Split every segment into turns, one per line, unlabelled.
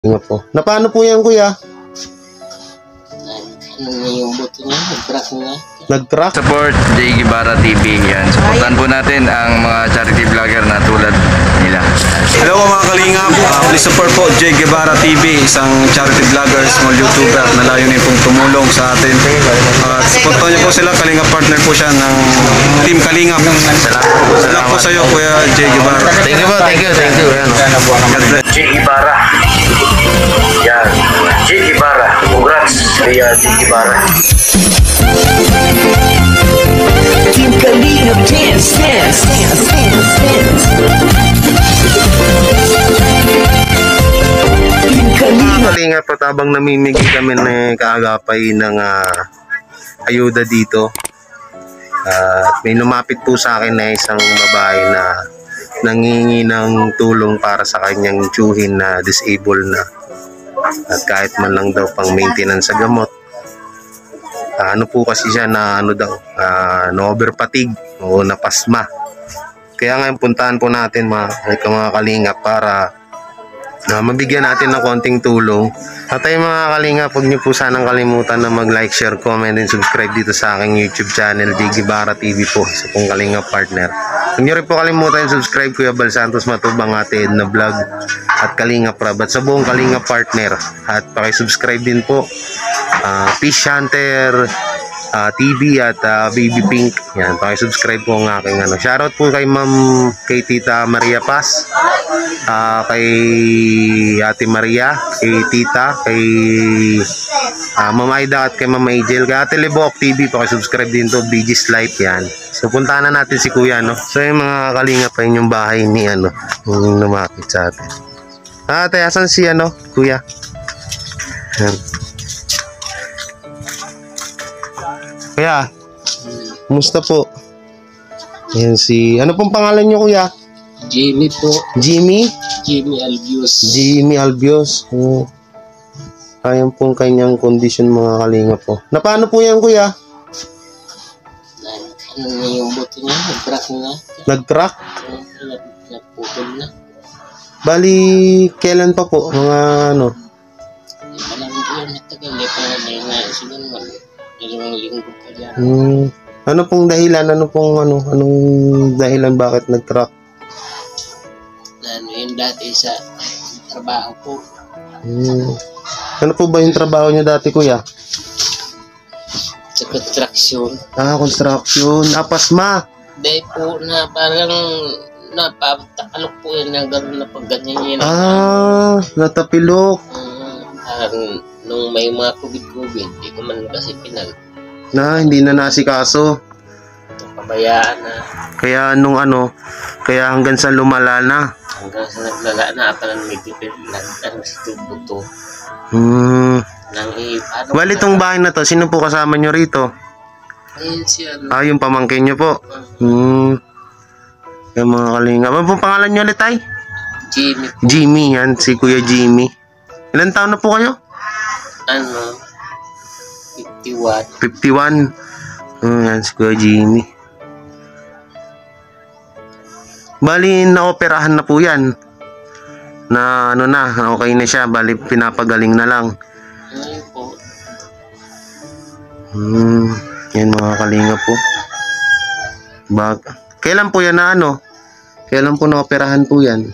Nga po. Na paano po yan, kuya?
Ano na yung buto niya? Nag-crack na.
Nag-crack?
Support J. Guevara TV. Yan. Supportan po natin ang mga charity vlogger na tulad nila.
Hello mga kalingap, please support po J. Guevara TV, isang charity vlogger, small YouTuber na layunin pong tumulong sa atin. Supportan niyo po sila, Kalingap partner po siya ng Team Kalingap. Salamat po sa iyo Kuya J. Guevara.
Thank you po, thank you.
J. Guevara. Yan. J. Guevara. Congrats kay J. Guevara.
Team Kalingap dance. Team Kalingap.
Kalingap, patabang namimigay kami ng kaagapay ng ayuda dito. At may lumapit po sa akin na isang babae na nangingi ng tulong para sa kanyang tiyuhin na disabled na. At kahit man lang daw pang maintenance sa gamot. Ano po kasi siya na na-over fatigue o napasma. Kaya ngayon puntahan po natin mga kalingap para mabigyan natin ng konting tulong. At ay mga kalingap, huwag niyo po sanang kalimutan na mag-like, share, comment, and subscribe dito sa aking YouTube channel, J. Guevara TV po, sa pong Kalingap partner. Huwag niyo rin po kalimutan subscribe Kuya Bal Santos Matubang atin na vlog at Kalingap Rab at sa buong Kalingap partner. At pakisubscribe din po Fish Hunter TV at Baby Pink. Yan, pakisubscribe po ang aking Shoutout po kay kay Tita Maria Paz, kay Ate Maria, kay Tita, kay Mama Aida at kay Mama Angel, kay Ate Lebok TV, pakisubscribe din to, BG's Life. Yan. So puntahan na natin si Kuya, no? So yung mga kalingap pa yung bahay ni yung lumapit sa atin. Ate, asan si Kuya? Yan. Kuya, kumusta po? Yan ano pong pangalan niyo, Kuya?
Jimmy po.
Jimmy?
Jimmy Albios.
Jimmy Albios. Ayan pong kanyang kondisyon mga kalinga po. Na paano po yan, Kuya?
Ano na yung buto niya? Nag-crack na.
Nag-crack?
Nagputol na.
Bali, kailan pa po? Mga
Alam ko yun, matagal. Pangalay na siguro. Dalawang linggo pa yan.
Ano pong dahilan? Anong dahilan bakit nag-crack?
Yung dati sa trabaho po.
Ano po ba yung trabaho niya dati, Kuya?
Sa construction.
Construction. Pasma.
Dahil po na parang napatakalok po yun na gano'n na pag ganyan yun.
Natapilok.
Parang nung may mga COVID, di ko man kasi
Hindi na nasikaso.
Pabayaan na.
Kaya kaya hanggang sa lumala na.
Hanggang sa naglala na, parang may tipilan sa tubo to.
Bali itong bahay na to, sino po kasama nyo rito?
Ayun siya.
Yung pamangkin nyo po. Yung mga kalinga. Ano pong pangalan nyo ulit, Tay?
Jimmy po.
Jimmy, yan. Si Kuya Jimmy. Ilan taon na po kayo?
51.
51. Yan, si Kuya Jimmy. Bali, naoperahan na po yan. Na okay na siya. Bali, pinapagaling na lang.
Ayun po.
Yan mga kalinga po. Kailan po yan na Kailan po naoperahan po yan?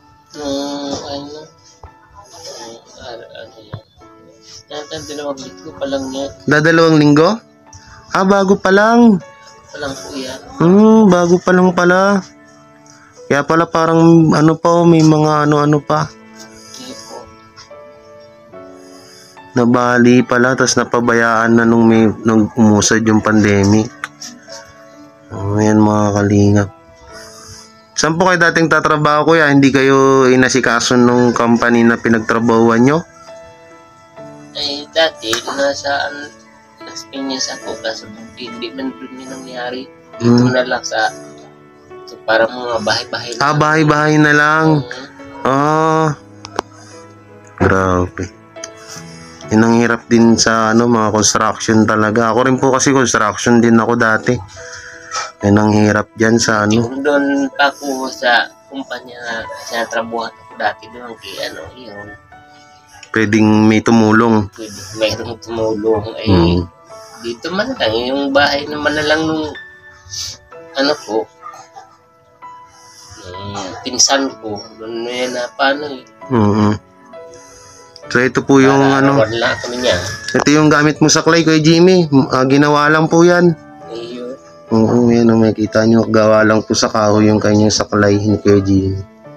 Dalawang linggo pa lang yan.
Dadalawang linggo? Bago pa lang.
Palang po yan.
Bago pa lang pala. Kaya pala parang may mga pa.
Hindi po.
Nabali pala, tapos napabayaan na nung umusad yung pandemic. Ayan mga kalingap. Saan po kayo dating tatrabaho, Kuya? Hindi kayo inasikaso nung company na pinagtrabahuan nyo?
Ay, dati, nasa Piñas ako, kaso hindi man doon yung nangyari. Dito na lang parang mga bahay-bahay na.
Bahay-bahay na lang. Grabe. Yun ang hirap din sa mga construction talaga. Ako rin po kasi construction din ako dati. Yun ang hirap dyan sa
Yung doon pa ako sa kumpanya na sinatrabuhan ako dati doon kay yun.
pwedeng may tumulong.
Pwede mayroong tumulong. Ay,
Hmm.
dito man lang, yung bahay naman na lang nung ano ko, pinsan ko, doon na yan na paano eh.
Mhm. So ito po yung ano,
Wala kami niya.
ito yung gamit mo sa clay, Kuya Jimmy. Ginawa lang po yan.
Ayun.
Oo, yan ang makikita nyo. Gawa lang po sa kahoy yung kanyang saklay ni Kuya Jimmy.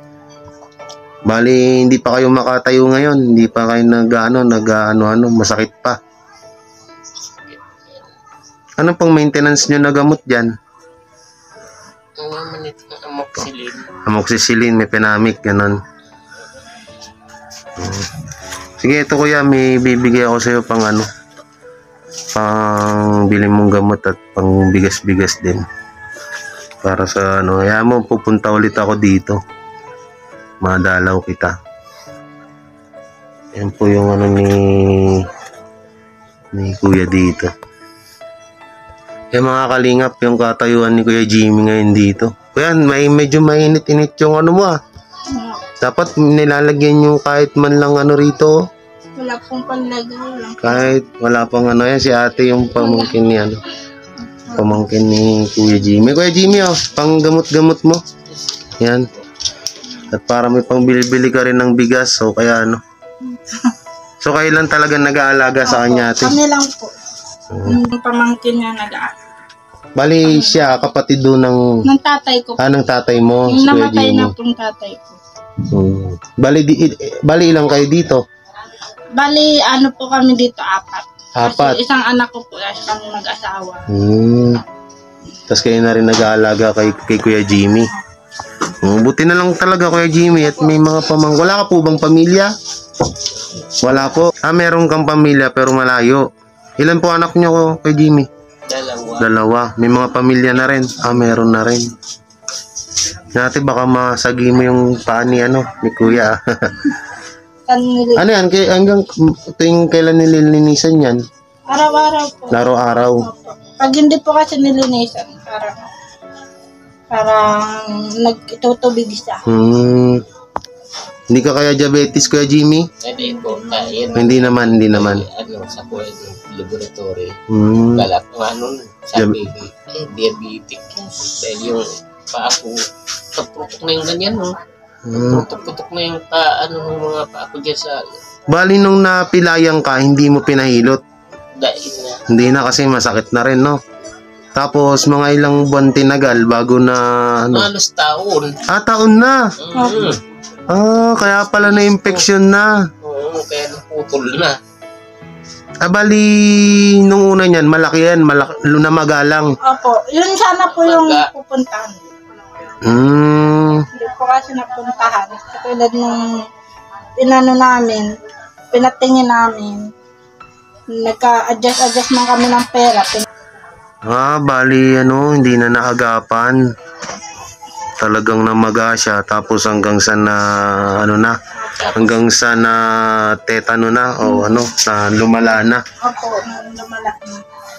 Bali, hindi pa kayo makatayo ngayon. Hindi pa kayo nag-ano, masakit pa. Ano pang maintenance nyo na gamot dyan?
Ang naman ito ng amoxicillin.
Amoxicillin, mefenamic, ganon. Sige, ito kuya, may bibigay ako sa'yo pang ano, pang bili mong gamot at pang bigas-bigas din. Para sa ano, kaya mo pupunta ulit ako dito. Madalaw kita. Yan po yung ano ni kuya dito. Yung mga kalingap, yung katayuan ni Kuya Jimmy ngayon dito. Kuya, medyo mainit-init yung ano mo ah. Dapat nilalagyan nyo kahit man lang ano rito.
Wala pong panlagay.
Kahit wala pang ano yan, si ate yung pamangkin ni ano. Pamangkin ni Kuya Jimmy. Kuya Jimmy oh, pang gamot-gamot mo. Yan. At para may pang bili-bili ka rin ng bigas. So kaya ano. So kayo lang talaga nag-aalaga sa kanya ate.
Kami lang po. Yung pamangkin niya
Bali siya, kapatid doon
ng tatay ko.
ng tatay mo.
Yung
Si Kuya
namatay
Jimmy.
na pong tatay ko.
Bali ilang kayo dito?
Bali, ano po kami dito, 4.
Apat.
Kasi isang anak ko po, kami mag-asawa.
Tapos kayo na rin nag-aalaga kay Kuya Jimmy. Buti na lang talaga Kuya Jimmy at may mga wala ka po bang pamilya? Wala po. Meron kang pamilya pero malayo. Ilan po anak niyo Kuya Jimmy? Dalawa. May mga pamilya na rin. Meron na rin. Dati baka masagi mo yung paa ni Kuya. Ano yan? Hanggang tuwing kailan nililinisan yan?
Araw-araw po.
Araw-araw.
Pag hindi po kasi nilinisan, parang nagtutubig siya.
Hindi ka kaya diabetes Kuya Jimmy?
Hindi po, kaya
Hindi naman.
ano, sa kuha ng laboratory. Kala ko sabi, diabetic. Dahil yung paa ko, tutok na yung ganyan, no? Tutok na yung ng mga paa ko dyan sa
Bali nung napilayan ka, hindi mo pinahilot.
dahil na.
Hindi na kasi masakit na rin, no? Tapos mga ilang buwan tinagal bago na
Halos taon.
taon na. Kaya pala na-infection na.
Oo, kaya naputol na.
Bali nung una niyan, malaki yan, lumagalang.
Opo, yun sana po yung pupuntahan. Hindi po kasi napuntahan. Katulad nung namin, pinatingin namin, nagka-adjust man kami ng pera.
Bali hindi na naagapan. Talagang namaga siya tapos hanggang sa tetano na o na lumala na.
Opo, lumala na.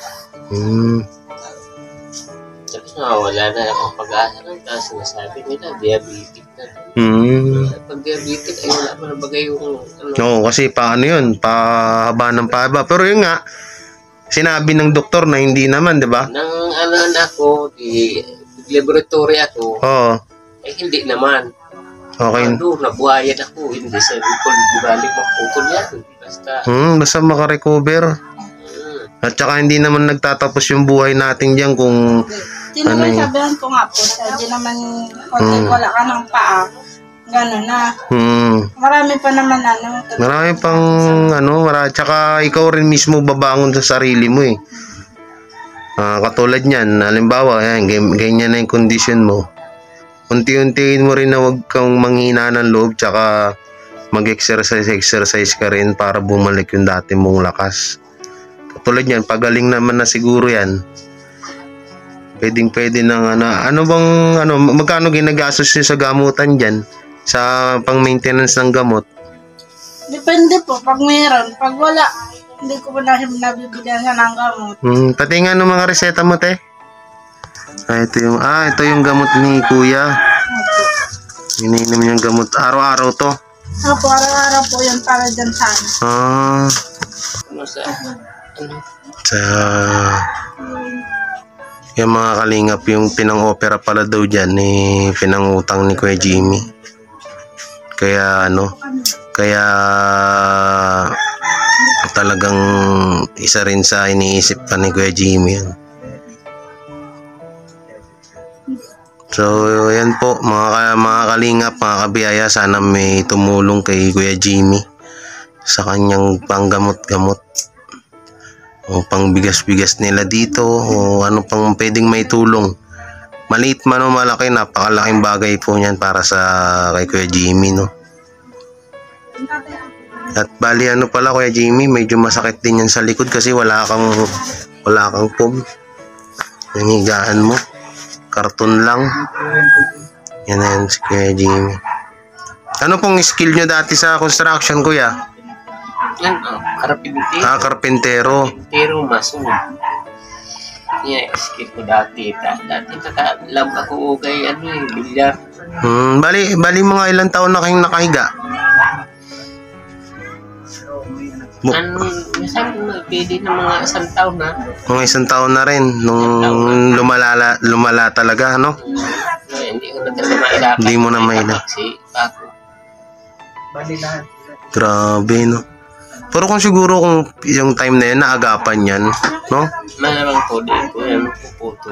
Sabi nga, wala na akong pag-asa ng taas. Sinasabi nila, diabetic na. Pag diabetic, ay wala mo na bagay yung
Oo, kasi paano yun? Pahaba ng pahaba. Pero yun nga, sinabi ng doktor na hindi naman, di ba?
Nang na ako, laboratory ako, ay hindi naman.
Okay.
Nabuhayan ako. Hindi sabi ko, di balik maputol yan.
Basta makarecover. At saka hindi naman nagtatapos yung buhay natin diyan kung
Sabihan ko nga po, hindi naman wala ka ng paa. Gano'n na. Marami pa naman
Marami pang tsaka ikaw rin mismo babangon sa sarili mo eh. Katulad niyan, halimbawa, ganyan na yung condition mo. Unti-untiin mo rin na huwag kang manghina ng loob tsaka mag-exercise ka rin para bumalik yung dati mong lakas. Katulad niyan, pagaling naman na siguro yan. Pwede nang magkano ginagastos nyo sa gamutan dyan? Sa pang-maintenance ng gamot?
Depende po, pag mayroon. Pag wala, hindi ko pa nabibigyan siya ng gamot.
Pati nga ng mga reseta mo, te. Ito yung gamot ni Kuya. Iniinom niyang gamot. Araw-araw to.
Opo, araw-araw po yan para dyan sa ano.
Ano sa, ano,
Sa yung mga kalingap, yung pinang-opera pala daw dyan, pinangutang ni Kuya Jimmy. Kaya talagang isa rin sa iniisip pa ni Kuya Jimmy yun. So yan po mga kalingap, mga kabiyaya, sana may tumulong kay Kuya Jimmy sa kanyang panggamot-gamot o pang bigas-bigas nila dito o ano pang pwedeng may tulong, maliit man o malaki, napakalaking bagay po niyan para sa kay Kuya Jimmy, no? At bali ano pala Kuya Jimmy, medyo masakit din yan sa likod kasi wala kang foam. Yung higaan mo karton lang. Yan na yan si Kuya Jimmy. Ano pong skill nyo dati sa construction, Kuya?
yan, karpintero.
Karpintero.
Karpintero, maso. Yeah, skip ko dati. Dati lab ako kay bilyar.
Bali mga ilang taon na kayong nakahiga?
Minsan pwede na mga isang taon na.
Mga isang taon na rin nung lumala talaga, ano?
Hindi ko na talaga mailakad.
Hindi mo na mailakad.
Kasi ako.
Grabe, no? Pero kung siguro kung yung time na yun, naagapan yan, no?
Malamang po din po yan puputo.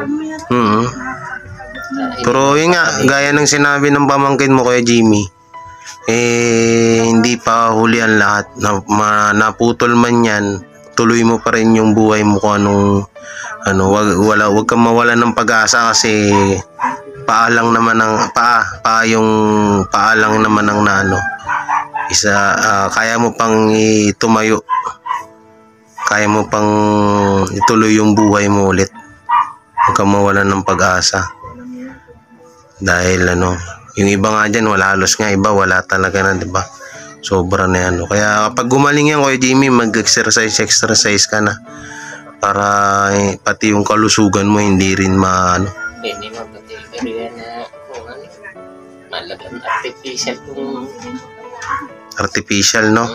Pero yun nga, gaya ng sinabi ng pamangkin mo Kuya Jimmy, hindi pa huli ang lahat. Naputol man yan, tuloy mo pa rin yung buhay mo kung anong wag kang mawala ng pag-asa kasi paalang naman ng paalang naman ng kaya mo pang tumayo, kaya mo pang ituloy yung buhay mo ulit. Huwag kang mawalan ng pag-asa dahil yung iba nga dyan halos nga iba wala talaga na, diba? Sobra na yan. Kaya kapag gumaling yan Kuya Jimmy, mag-exercise ka na para pati yung kalusugan mo hindi rin
Hindi mapatay pero yan na kung malagang artificial kung
artificial, no?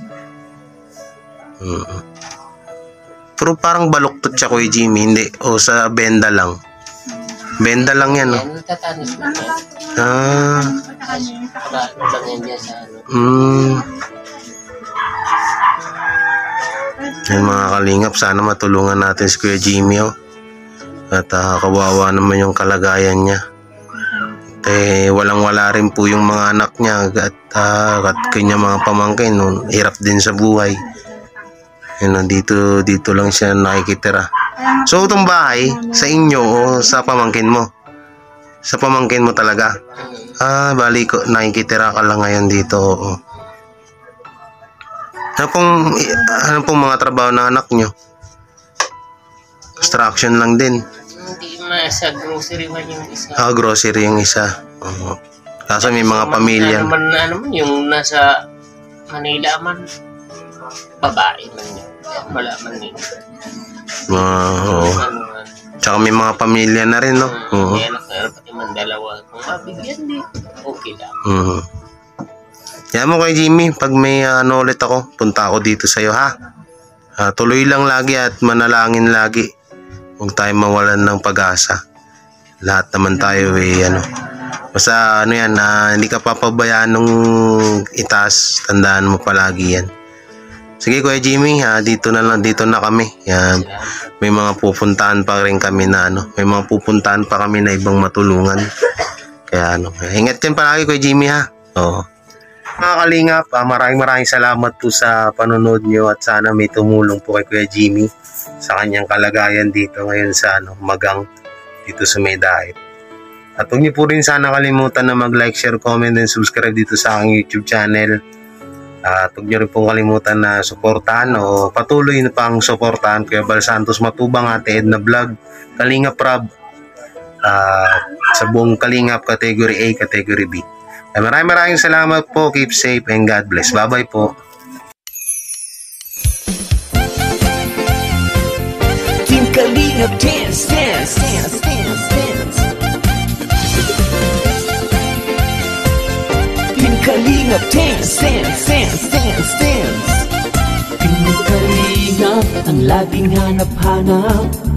Pero parang baluktot siya Kuya Jimmy, hindi? O sa benda lang? Benda lang yan, no?
yan natatanis na yan. Parang lang yan dyan sa
Yan mga kalingap, sana matulungan natin si Kuya Jimmy, oh. At kawawa naman yung kalagayan niya. Walang-wala rin po yung mga anak niya at kanya mga pamangkin, no? Hirap din sa buhay. Dito lang siya nakikitira. So itong bahay sa inyo o sa pamangkin mo? Sa pamangkin mo talaga? Bali ko nakikitira ka lang ngayon dito. Oo. Ano pong mga trabaho ng anak nyo? Construction lang din.
hindi sa grocery man yung isa.
Grocery yung isa. Kaso may mga pamilya.
Ano man yung nasa Manila man, babae man yun. Wala man yun.
Tsaka may mga pamilya na rin, no?
May anak na pati man dalawa. Kung mabigyan din, okay lang.
Yan mo kay Jimmy, pag may ulit ako, punta ako dito sa'yo, ha? Tuloy lang lagi at manalangin lagi. Huwag tayo mawalan ng pag-asa. Lahat naman tayo basta hindi ka papabayaan nung itaas, tandaan mo palagi yan. Sige Kuya Jimmy, dito na kami. Yan. May mga pupuntahan pa rin kami may mga pupuntahan pa kami na ibang matulungan. Kaya ingat yan palagi Kuya Jimmy, ha? Oo. Mga kalingap, maraming salamat po sa panonood nyo at sana may tumulong po kay Kuya Jimmy sa kanyang kalagayan dito ngayon sa Magang dito sa Medahit. At huwag niyo po rin sana kalimutan na mag-like, share, comment, and subscribe dito sa aking YouTube channel. At huwag niyo rin pong kalimutan na suportahan o patuloy na pang suportahan Kuya Bal Santos Matubang, Ate Edna Vlog, Kalingap Rob, sa buong Kalingap Category A, Category B. Maraming salamat po. Keep safe and God bless. Bye-bye po.
Team Kalingap dance, dance, dance, dance, dance. Team Kalingap. Kalingap dance, dance, dance, dance, dance. Team Kalingap ang laging hanap-hanap.